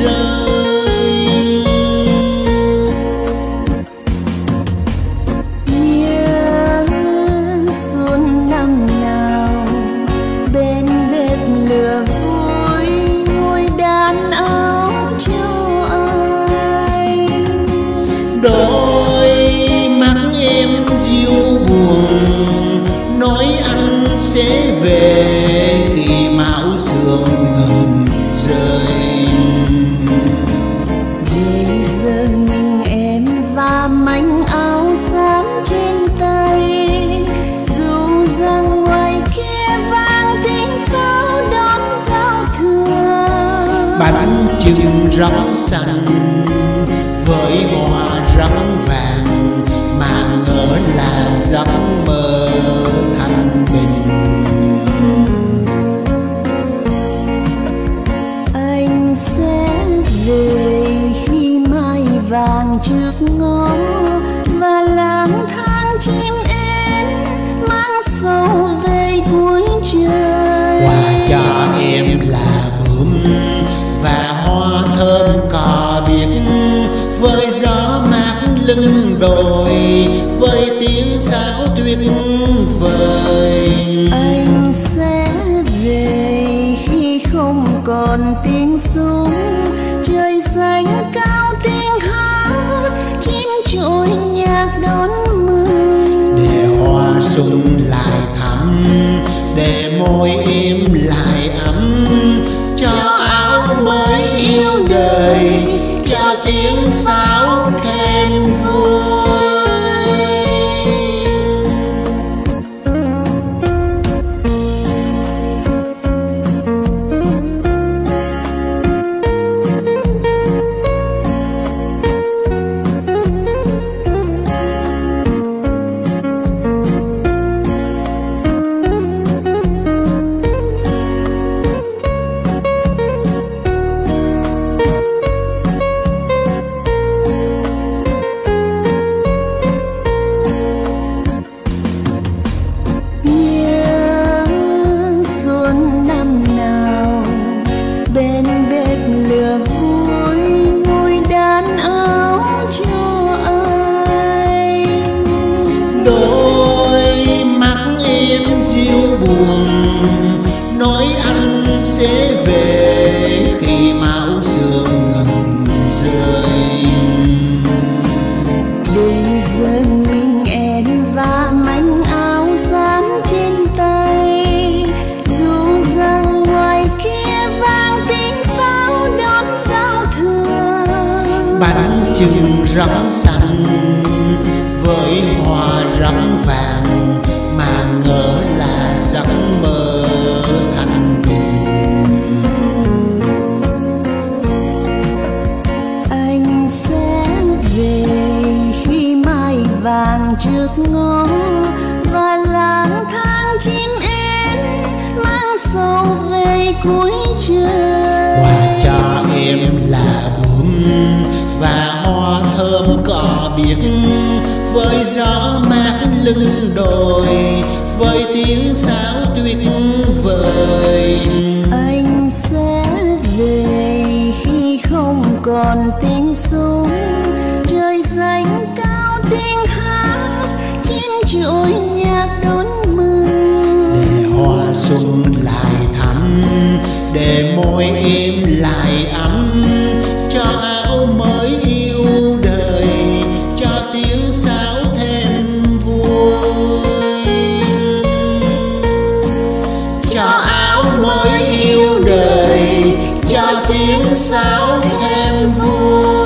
rơi. Nhớ xuân năm nào bên bếp lửa vui ngồi đàn áo cho anh. Đôi mắt em diêu buồn nói anh sẽ về khi mão sương ngừng rơi. Bây giờ mình em và manh áo xám trên tay, dù rằng ngoài kia vang tiếng pháo đón giao thừa. Bánh chưng rau xanh với hoa rắn vàng mà ngỡ là giấc mơ thanh bình. Anh sẽ về khi mai vàng trước ngõ và lang thang chim én mang sầu về cuối trời. Quà cho em là bướm và hoa thơm cò biếc với gió mát lưng đồi với tiếng sáo tuyệt vời. Anh sẽ về khi không còn tiếng súng, trời xanh cao tiếng hát chim trội nhạc đón mừng. Để hoa sung lại thắm, để môi em lại ấm, cho áo mới yêu đời, cho tiếng sáo thêm vui. Bên bếp lửa vui ngồi đàn áo cho anh. Đôi mắt em diêu buồn nói anh sẽ về khi mão sương ngừng rơi. Bây giờ mình em và manh áo xám trên tay, dù rằng ngoài kia vang tiếng pháo đón giao thừa. Bánh chưng rau xanh với hoa rắn vàng mà ngỡ là giấc mơ thanh bình. Anh sẽ về khi mai vàng trước ngõ và lang thang chim én mang sầu về cuối trời. Quà cho em là bướm và hoa thơm cò biếc với gió mát lưng đồi với tiếng sáo tuyệt vời. Anh sẽ về khi không còn tiếng súng, trời xanh cao tiếng hát chim trội nhạc đón mừng. Để hoa sung lại thắm, để môi em lại ấm, cho áo mới yêu đời, cho tiếng sáo thêm vui. Cho áo mới yêu đời, cho tiếng sáo thêm vui.